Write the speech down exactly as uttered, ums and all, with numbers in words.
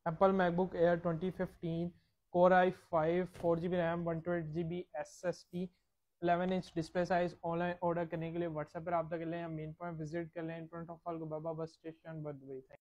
Apple MacBook Air twenty fifteen, core i five, four G B RAM, one twenty G B S S D, eleven inch display size. Online order करने के लिए WhatsApp पर रब्ता कर लें या main point visit कर लें in front of Al गुबाइबा bus station, बुर दुबई।